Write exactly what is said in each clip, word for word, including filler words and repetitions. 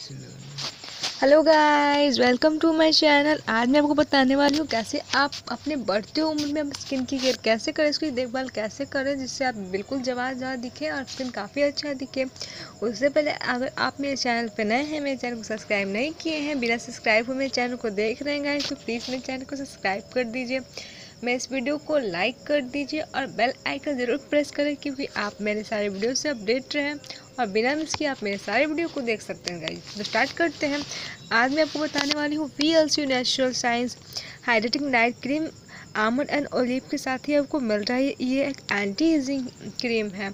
Hello guys, welcome to my channel. आज मैं आपको बताने वाली हूँ कैसे आप अपने बढ़ते उम्र में स्किन की केयर कैसे करें, इसकी देखभाल कैसे करें जिससे आप बिल्कुल जवान जवान दिखें और स्किन काफ़ी अच्छा दिखे। उससे पहले अगर आप मेरे चैनल पर नए हैं, मेरे चैनल को सब्सक्राइब नहीं किए हैं, बिना सब्सक्राइब हुए मेरे चैनल को देख रहे हैं गाइस, तो प्लीज़ मेरे चैनल को सब्सक्राइब कर दीजिए, मैं इस वीडियो को लाइक कर दीजिए और बेल आइकन ज़रूर प्रेस करें क्योंकि आप मेरे सारे वीडियो से अपडेट रहें और बिना मिस किए आप मेरे सारे वीडियो को देख सकते हैं गाइस। तो स्टार्ट करते हैं। आज मैं आपको बताने वाली हूँ V L C natural science hydrating night cream. Almond and olive के साथ ही आपको मिल रहा है। ये एक एंटी एजिंग क्रीम है।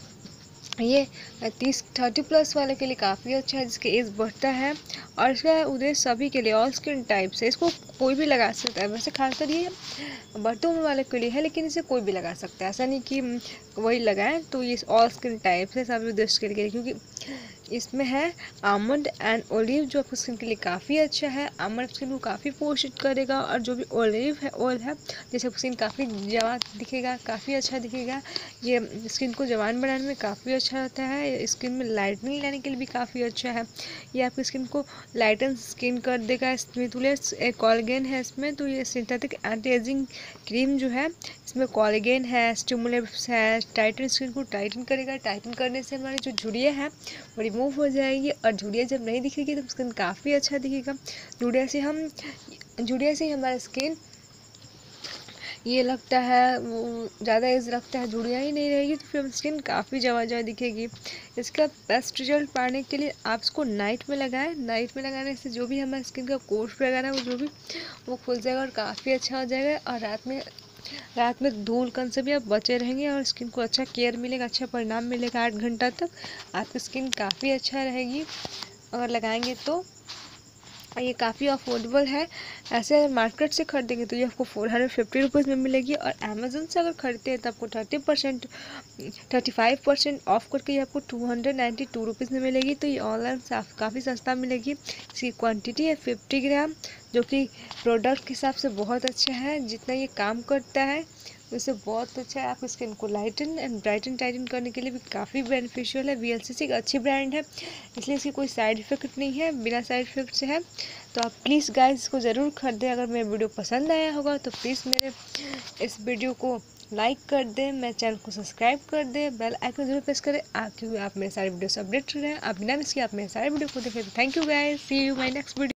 ये तीस थर्टी प्लस वाले के लिए काफ़ी अच्छा है, जिसके एज बढ़ता है और इसका उद्देश्य सभी के लिए, ऑल स्किन टाइप से इसको कोई भी लगा सकता है। वैसे खासकर ये बढ़ते उम्र वाले के लिए है, लेकिन इसे कोई भी लगा सकता है, ऐसा नहीं कि वही लगाएं। तो ये ऑल स्किन टाइप से सभी उद्देश्य के लिए, क्योंकि इसमें है आमंड एंड ओलिव जो आपकी स्किन के लिए काफ़ी अच्छा है। आमंड स्किन को काफ़ी पोषित करेगा और जो भी ओलिव है ऑयल है, जैसे स्किन काफ़ी जवान दिखेगा, काफ़ी अच्छा दिखेगा। ये स्किन को जवान बनाने में काफ़ी अच्छा रहता है। स्किन में लाइटनिंग लाने के लिए भी काफ़ी अच्छा है। ये आपकी स्किन को लाइटन स्किन कर देगा। इसमें कॉलगेन है इसमें, तो ये सिंथेटिक एंटी एजिंग क्रीम जो है इसमें कॉलगेन है, स्टिमुलेट्स है, टाइटन स्किन को टाइटन करेगा। टाइटन करने से हमारी जो झुर्रियाँ हैं वो रिमूव हो जाएगी और झुर्रियाँ जब नहीं दिखेगी तो स्किन काफ़ी अच्छा दिखेगा। झुर्रियाँ से हम झुर्रियाँ से हमारा स्किन ये लगता है वो ज़्यादा एज रखता है, झुर्रियाँ ही नहीं रहेगी तो फिर स्किन काफ़ी जवा जवा दिखेगी। इसका बेस्ट रिजल्ट पाने के लिए आप इसको नाइट में लगाएं। नाइट में लगाने से जो भी हमारे स्किन का कोर्स वगैरह है वो जो भी वो खुल जाएगा और काफ़ी अच्छा हो जाएगा। और रात में रात में धूल कण से भी आप बचे रहेंगे और स्किन को अच्छा केयर मिलेगा, अच्छा परिणाम मिलेगा। आठ घंटा तक आपकी स्किन काफ़ी अच्छा रहेगी अगर लगाएंगे तो। ये काफ़ी अफोर्डेबल है। ऐसे अगर मार्केट से खरीदेंगे तो ये आपको फोर हंड्रेड फिफ्टी रुपीज़ में मिलेगी और अमेज़न से अगर खरीदते हैं तो आपको thirty percent thirty five percent off करके ये आपको two hundred ninety two rupees में मिलेगी। तो ये ऑनलाइन काफ़ी सस्ता मिलेगी। इसकी क्वांटिटी है फिफ्टी ग्राम, जो कि प्रोडक्ट के हिसाब से बहुत अच्छा है। जितना ये काम करता है उससे बहुत अच्छा है। आपकी स्किन को लाइटन एंड ब्राइटन टाइटन करने के लिए भी काफ़ी बेनिफिशियल है। वी एल सी सी एक अच्छी ब्रांड है, इसलिए इसकी कोई साइड इफ़ेक्ट नहीं है, बिना साइड इफ़ेक्ट से है। तो आप प्लीज़ गाइस इसको ज़रूर खरीदें। अगर मेरा वीडियो पसंद आया होगा तो प्लीज़ मेरे इस वीडियो को लाइक कर दें, मेरे चैनल को सब्सक्राइब कर दें, बेल आइकन जरूर प्रेस करें आप, क्योंकि आप मेरे सारे वीडियो से अपडेट रहें। आप बिना मिस किए आप मेरे सारे वीडियो को देखें। Thank you guys, see you my next video.